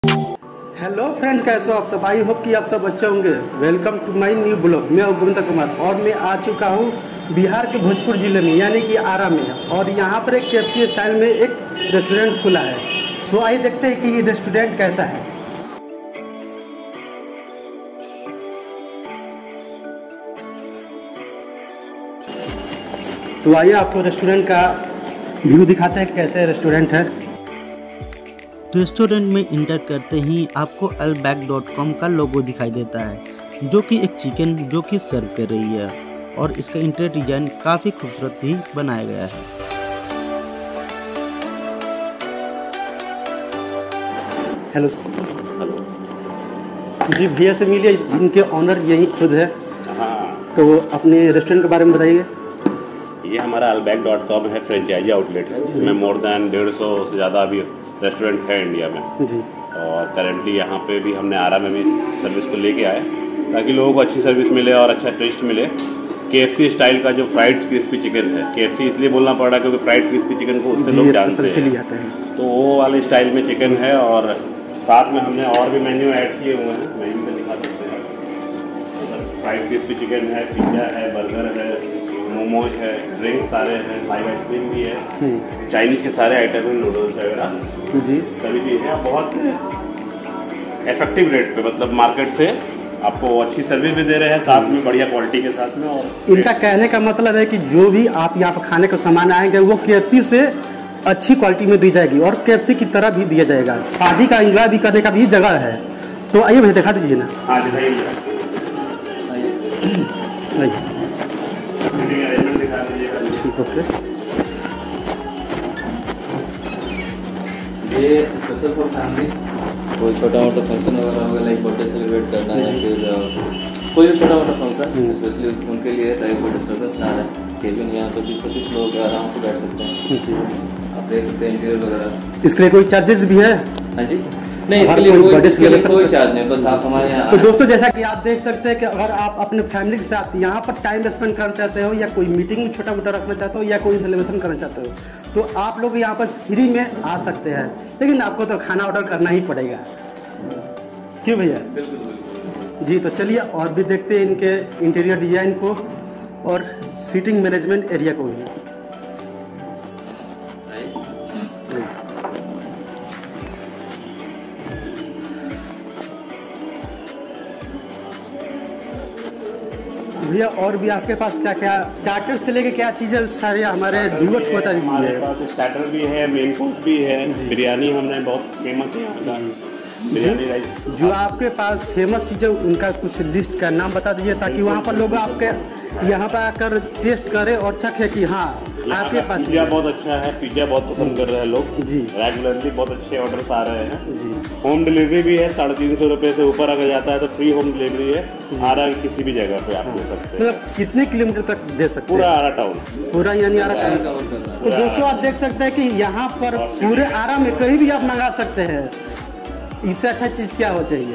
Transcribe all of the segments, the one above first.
Hello friends, कैसे हो आप सब? आई होप कि आप सब अच्छे होंगे। Welcome to my new blog. मैं गोविंद कुमार और मैं आ चुका हूँ बिहार के भोजपुर ज़िले में, यानी कि आरा में। और यहाँ पर एक KFC स्टाइल में एक रेस्टोरेंट खुला है। सो आइए देखते हैं कि ये रेस्टोरेंट कैसा है। तो आइए आपको रेस्टोरेंट का व्यू दिखाते हैं कैसे रेस्टोरेंट है। रेस्टोरेंट में इंटर करते ही आपको alback.com का लोगो दिखाई देता है, जो कि एक चिकन जो कि सर्व कर रही है। और इसका इंटीरियर डिजाइन काफ़ी खूबसूरत ही बनाया गया है। हेलो जी, भैया से मिलिए, जिनके ऑनर यही खुद है। हाँ, तो अपने रेस्टोरेंट के बारे में बताइए। ये हमारा alback.com है, फ्रेंचाइजी आउटलेट है। इसमें मोर देन 150 से ज़्यादा अभी रेस्टोरेंट है इंडिया में जी। और करेंटली यहाँ पे भी हमने आरा में भी सर्विस को लेके आए ताकि लोगों को अच्छी सर्विस मिले और अच्छा टेस्ट मिले। KFC स्टाइल का जो फ्राइड क्रिस्पी चिकन है, KFC इसलिए बोलना पड़ रहा है क्योंकि फ्राइड क्रिस्पी चिकन को उससे लोग जानते हैं, तो वो वाले स्टाइल में चिकन है। और साथ में हमने और भी मेन्यू ऐड किए हुए हैं, मेन्यू में दिखा सकते हैं। फ्राइड क्रिस्पी चिकन है, पिज्ज़ा है, बर्गर है, मोमोज है, ड्रिंक सारे हैं, लाइव आइसक्रीम भी है, चाइनीज के सारे आइटम हैं, नूडल्स वगैरह जी, सभी चीज़ है। बहुत इफेक्टिव रेट पे, मतलब मार्केट से आपको अच्छी सर्विस भी दे रहे हैं, साथ में बढ़िया क्वालिटी के साथ में। और इनका कहने का मतलब है कि जो भी आप यहाँ पर खाने का सामान आएंगे वो KFC से अच्छी क्वालिटी में दी जाएगी और KFC की तरह भी दिया जाएगा। शादी का एंजॉय भी करने का भी जगह है। तो आइए भैया दिखा दीजिए ना। हाँ दिखाइए, दिखा दीजिएगा। ठीक, ओके। ये स्पेशल फॉर फैमिली, कोई छोटा मोटा फंक्शन वगैरह होगा, लाइक बर्थडे सेलिब्रेट करना है या फिर कोई भी छोटा मोटा फंक्शन, स्पेशली उनके लिए टाइप कोई डिस्टर्बेंस ना रहे। केबिन यहाँ पे 20-25 लोग आराम से बैठ सकते हैं। आप देख सकते हैं इंटीरियर वगैरह। इसके लिए कोई चार्जेस भी है? हाँ जी, नहीं इसके लिए कोई चार्ज नहीं, बस आप हमारे यहाँ। तो दोस्तों, जैसा कि आप देख सकते हैं कि अगर आप अपने फैमिली के साथ यहाँ पर टाइम स्पेंड करना चाहते हो या कोई मीटिंग छोटा मोटा रखना चाहते हो या कोई सेलिब्रेशन करना चाहते हो, तो आप लोग यहाँ पर फ्री में आ सकते हैं। लेकिन आपको तो खाना ऑर्डर करना ही पड़ेगा, क्यों भैया? बिल्कुल जी। तो चलिए और भी देखते हैं इनके इंटीरियर डिजाइन को और सीटिंग मैनेजमेंट एरिया को भी। भैया और भी आपके पास क्या क्या स्टार्टर से लेके क्या चीज़ें सारे हमारे व्यूअर्स को बता हमारे दीजिए। पास स्टार्टर भी है, मेन कोर्स भी है, बिरयानी हमने बहुत फेमस है यहाँ का बिरयानी राइस। जो आपके पास फेमस चीज़ें उनका कुछ लिस्ट का नाम बता दीजिए ताकि वहाँ पर लोग आपके यहाँ पर आकर टेस्ट करें और चखे कि हाँ आपके पास। पिज्जा बहुत अच्छा है, पिज्जा बहुत पसंद कर रहे हैं लोग जी। रेगुलरली बहुत अच्छे ऑर्डर्स आ रहे हैं जी। होम डिलीवरी भी है, 350 रुपये से ऊपर अगर जाता है तो फ्री होम डिलीवरी है। आरा किसी भी जगह पे आप दे सकते हैं। मतलब कितने किलोमीटर तक दे सकते हैं? पूरा आरा टाउन, पूरा यानी आरा टाउन। तो दोस्तों आप देख सकते हैं कि यहाँ पर पूरे आरा में कहीं भी आप मंगा सकते हैं। इससे अच्छा चीज़ क्या हो चाहिए?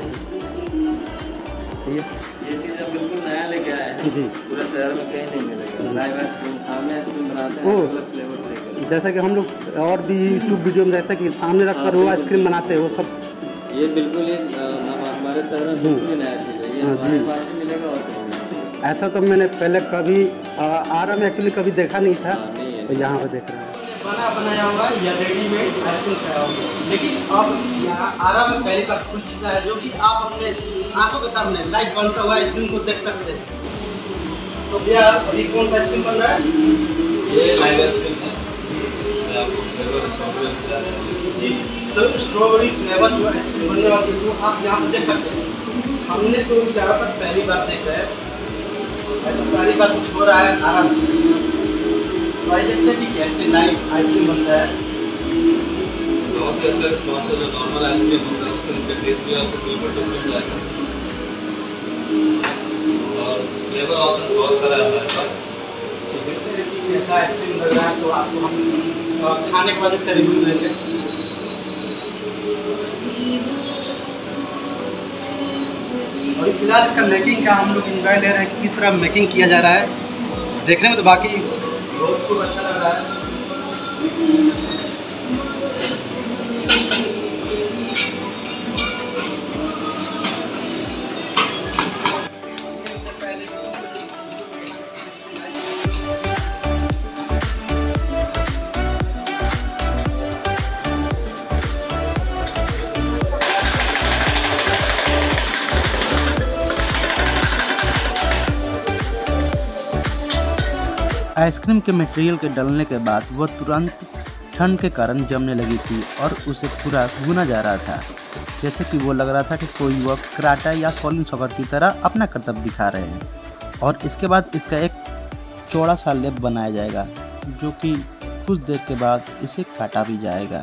ये चीज़ अब बिल्कुल नया लेके आए हैं जी। पूरे शहर में कहीं नहीं मिलेगा। लाइव आइसक्रीम सामने आइसक्रीम बनाते हैं, अलग फ्लेवर से। जैसा कि हम लोग और भी यूट्यूब वीडियो में देखते हैं कि सामने रखकर वो आइसक्रीम बनाते हैं, वो सब ये बिल्कुल ही हमारे शहर में बिल्कुल ही नया चीज़ है। ये हमारे पास ही मिलेगा और कहीं नहीं। ऐसा तो मैंने पहले कभी आरा में एक्चुअली कभी देखा नहीं था, नहीं है। तो यहाँ पर देख रहे हैं। बना बनाया हुआ या रेडीमेड आइसक्रीम खाया होगा, लेकिन अब यहाँ आरा में पहली बार खुल चुका है जो कि आप अपने आंखों के सामने लाइव बनता हुआ आइसक्रीम को देख सकते हैं। तो भैया अभी कौन सा आइसक्रीम बन रहा है? ये लाइव आइसक्रीम है, इसमें आपको फ्लेवर स्ट्रॉबेरी मिला जी। तो स्ट्रॉबेरी फ्लेवर जो आइसक्रीम बनने वाली है वो आप यहाँ पर देख सकते हैं। हमने तो ज़्यादातर पहली बार देखा है, ऐसा पहली बार कुछ हो रहा है आरा में। तो आइए देखते हैं कि कैसे लाइव आइसक्रीम बनता है। बहुत ही अच्छा रिस्पॉन्स है। जो नॉर्मल आइसक्रीम होता है उसका इसका टेस्ट भी आपको बिल्कुल डिफरेंट लगेगा और फ्लेवर ऑप्शन बहुत सारा है हमारे पास। तो देखते हैं कि कैसा आइसक्रीम लग रहा है, तो आपको हम खाने के बाद इसका रिव्यू देंगे। और फिलहाल इसका मेकिंग का हम लोग इंजॉय ले रहे हैं कि किस तरह मेकिंग किया जा रहा है। देखने में तो बाकी बहुत खूब अच्छा लग रहा है। आइसक्रीम के मटेरियल के डलने के बाद वह तुरंत ठंड के कारण जमने लगी थी और उसे पूरा भुना जा रहा था, जैसे कि वो लग रहा था कि कोई वह कराटा या सॉलिड सॉकर की तरह अपना करतब दिखा रहे हैं। और इसके बाद इसका एक चौड़ा सा लेप बनाया जाएगा, जो कि कुछ देर के बाद इसे काटा भी जाएगा।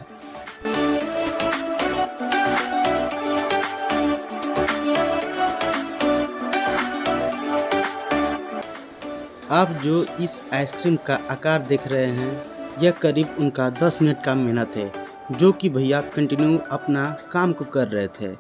आप जो इस आइसक्रीम का आकार देख रहे हैं, यह करीब उनका 10 मिनट का मेहनत है, जो कि भैया कंटिन्यू अपना काम को कर रहे थे।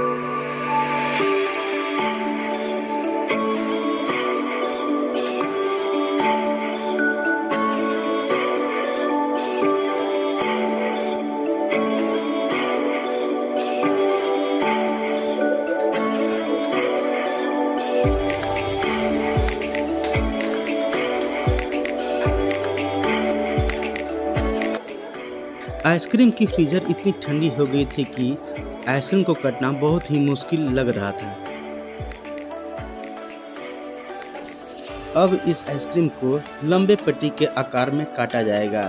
आइसक्रीम की फ्रीजर इतनी ठंडी हो गई थी कि आइसक्रीम को काटना बहुत ही मुश्किल लग रहा था। अब इस आइसक्रीम को लंबे पट्टी के आकार में काटा जाएगा।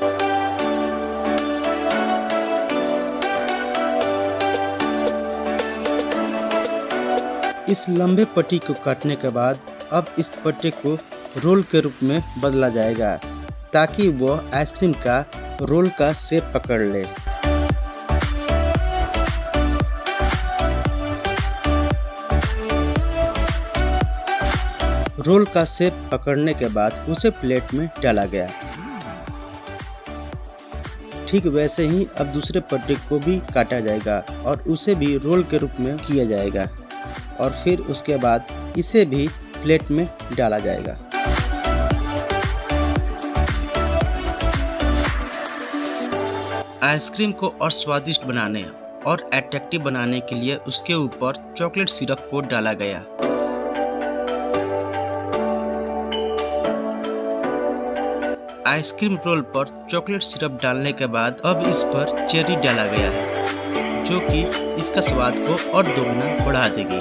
इस लंबे पट्टी को काटने के बाद अब इस पट्टे को रोल के रूप में बदला जाएगा, ताकि वह आइसक्रीम का रोल का शेप पकड़ ले। रोल का शेप पकड़ने के बाद उसे प्लेट में डाला गया। ठीक वैसे ही अब दूसरे पट्टे को भी काटा जाएगा और उसे भी रोल के रूप में किया जाएगा और फिर उसके बाद इसे भी प्लेट में डाला जाएगा। आइसक्रीम को और स्वादिष्ट बनाने और अट्रैक्टिव बनाने के लिए उसके ऊपर चॉकलेट सिरप को डाला गया। आइसक्रीम रोल पर चॉकलेट सिरप डालने के बाद अब इस पर चेरी डाला गया है, जो कि इसका स्वाद को और दोगुना बढ़ा देगी।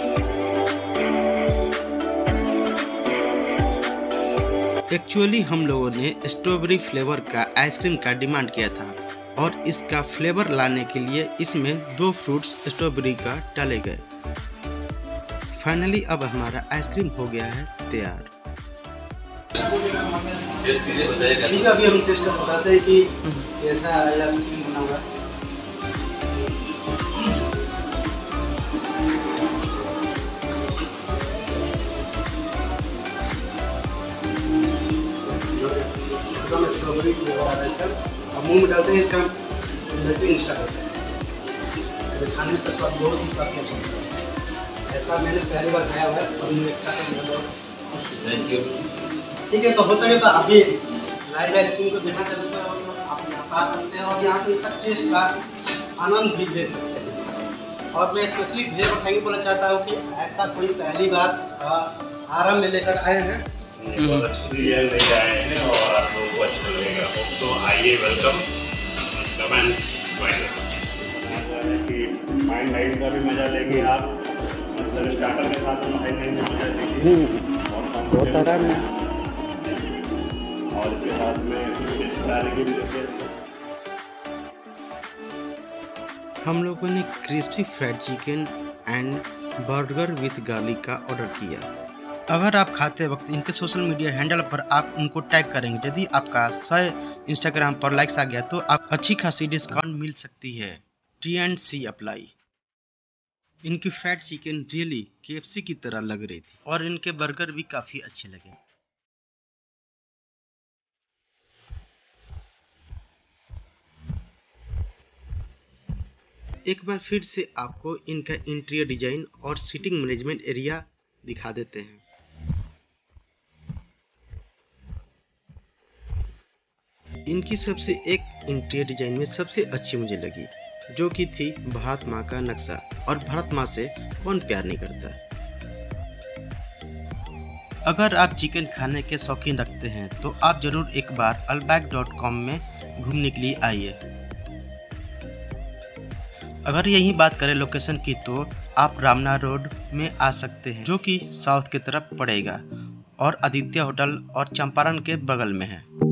एक्चुअली हम लोगों ने स्ट्रॉबेरी फ्लेवर का आइसक्रीम का डिमांड किया था और इसका फ्लेवर लाने के लिए इसमें 2 फ्रूट्स स्ट्रॉबेरी का डाले गए। फाइनली अब हमारा आइसक्रीम हो गया है तैयार। ठीक है, अभी हम टेस्ट कर बताते हैं कि कैसा आइसक्रीम बना हुआ है। स्ट्रॉबेरी मुँह में डालते हैं, इसका बेहतरीन स्टार्ट होता है। खाने में इसका स्वाद बहुत ही काफ़ी अच्छा होता है। ऐसा मैंने पहली बार खाया हुआ है और मुझे ठीक है। तो हो सके तो अभी लाइव आइसक्रीम को देखना चाहते हैं और आप यहाँ आ सकते हैं और यहाँ पे इसका टेस्ट का आनंद भी ले सकते हैं। और मैं स्पेशली भैया को थैंक यू बोलना चाहता हूँ कि ऐसा कोई पहली बार आराम में लेकर आए हैं। बहुत अच्छी लेके आए हैं और आप लोगों को अच्छा लगेगा। तो आइए, वेलकम, कम एंड कि माइंड लाइट का भी मजा लेंगे आप, मतलब स्टार्टर के साथ माइंड लाइट में मजा लेंगे और इसके साथ में डालने की भी। हम लोगों ने crispy fried chicken and burger with garlic का ऑर्डर किया। अगर आप खाते वक्त इनके सोशल मीडिया हैंडल पर आप उनको टैग करेंगे, यदि आपका 100 इंस्टाग्राम पर लाइक्स आ गया तो आप अच्छी खासी डिस्काउंट मिल सकती है। T&C apply. इनकी फ्राइड चिकन रियली KFC की तरह लग रही थी और इनके बर्गर भी काफ़ी अच्छे लगे। एक बार फिर से आपको इनका इंटीरियर डिजाइन और सीटिंग मैनेजमेंट एरिया दिखा देते हैं। इनकी सबसे एक इंटीरियर डिजाइन में सबसे अच्छी मुझे लगी, जो कि थी भारत माँ का नक्शा। और भारत माँ से कौन प्यार नहीं करता। अगर आप चिकन खाने के शौकीन रखते हैं तो आप जरूर एक बार alback.com में घूमने के लिए आइए। अगर यही बात करें लोकेशन की तो आप रामना रोड में आ सकते हैं, जो कि साउथ की तरफ पड़ेगा। और आदित्य होटल और चंपारण के बगल में है।